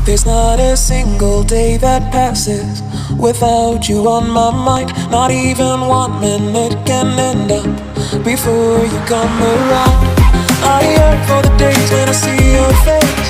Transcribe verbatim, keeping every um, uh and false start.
There's not a single day that passes without you on my mind. Not even one minute can end up before you come around. I yearn for the days when I see your face,